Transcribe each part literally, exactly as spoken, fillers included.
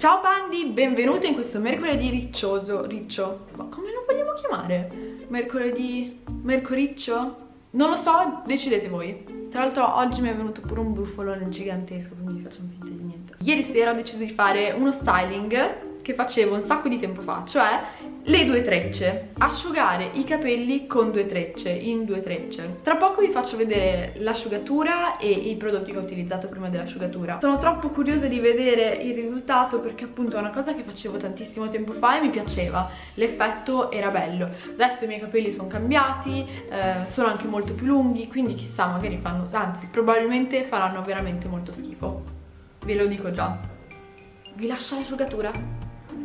Ciao Pandi, benvenuti in questo mercoledì riccioso, riccio, ma come lo vogliamo chiamare? Mercoledì, mercoriccio? Non lo so, decidete voi. Tra l'altro oggi mi è venuto pure un brufolo gigantesco, quindi facciamo finta di niente. Ieri sera ho deciso di fare uno styling che facevo un sacco di tempo fa, cioè le due trecce, asciugare i capelli con due trecce, in due trecce. Tra poco vi faccio vedere l'asciugatura e i prodotti che ho utilizzato prima dell'asciugatura. Sono troppo curiosa di vedere il risultato perché appunto è una cosa che facevo tantissimo tempo fa e mi piaceva, l'effetto era bello. Adesso i miei capelli sono cambiati, eh, sono anche molto più lunghi, quindi chissà, magari fanno, anzi probabilmente faranno veramente molto schifo, ve lo dico già. Vi lascio l'asciugatura.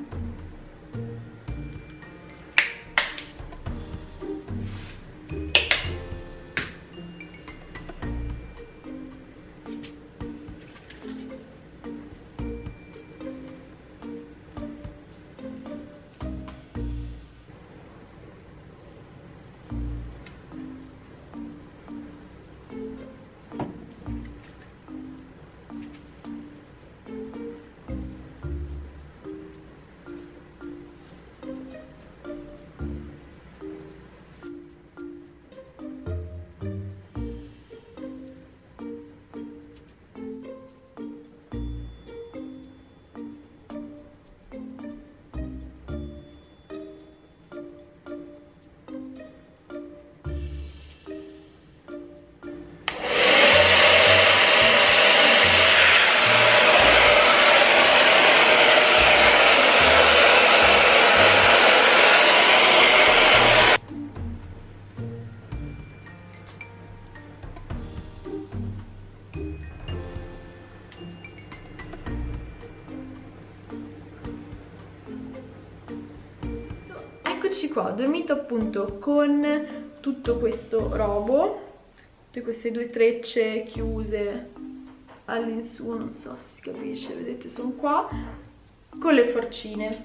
Eccoci qua, ho dormito appunto con tutto questo robo, tutte queste due trecce chiuse all'insù, non so se si capisce, vedete sono qua, con le forcine.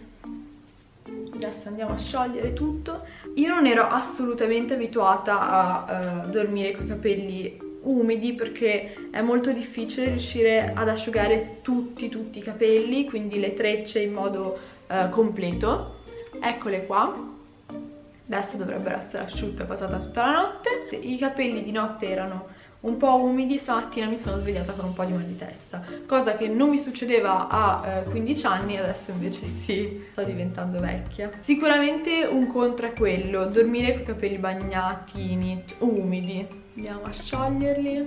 Adesso andiamo a sciogliere tutto. Io non ero assolutamente abituata a uh, dormire con i capelli umidi perché è molto difficile riuscire ad asciugare tutti tutti i capelli, quindi le trecce in modo uh, completo. Eccole qua, adesso dovrebbero essere asciutte, è passata tutta la notte. I capelli di notte erano un po' umidi, stamattina mi sono svegliata con un po' di mal di testa, cosa che non mi succedeva a eh, quindici anni, adesso invece sì, sto diventando vecchia. Sicuramente un contro è quello, dormire con i capelli bagnati, umidi. Andiamo a scioglierli,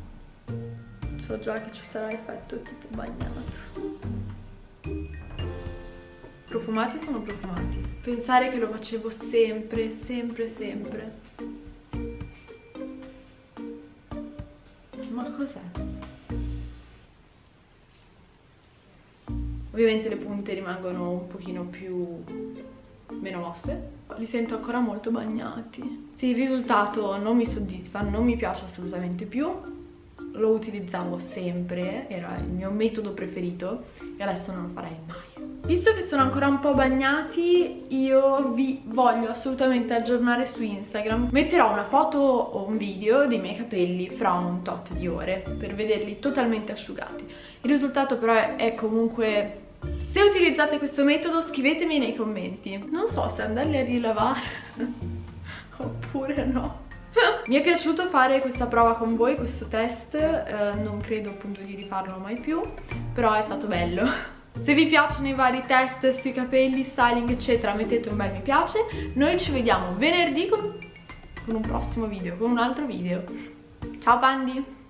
so già che ci sarà effetto tipo bagnato. Profumati sono profumati. Pensare che lo facevo sempre, sempre, sempre. Ma cos'è? Ovviamente le punte rimangono un pochino più meno mosse. Li sento ancora molto bagnati. Sì, il risultato non mi soddisfa, non mi piace assolutamente più. Lo utilizzavo sempre, era il mio metodo preferito e adesso non lo farei mai. Visto che sono ancora un po' bagnati, io vi voglio assolutamente aggiornare su Instagram. Metterò una foto o un video dei miei capelli fra un tot di ore per vederli totalmente asciugati. Il risultato però è, è comunque... Se utilizzate questo metodo scrivetemi nei commenti. Non so se andarli a rilavare oppure no. Mi è piaciuto fare questa prova con voi, questo test, eh, non credo appunto di rifarlo mai più, però è stato bello. Se vi piacciono i vari test sui capelli, styling eccetera, mettete un bel mi piace. Noi ci vediamo venerdì con, con un prossimo video, con un altro video. Ciao Pandi!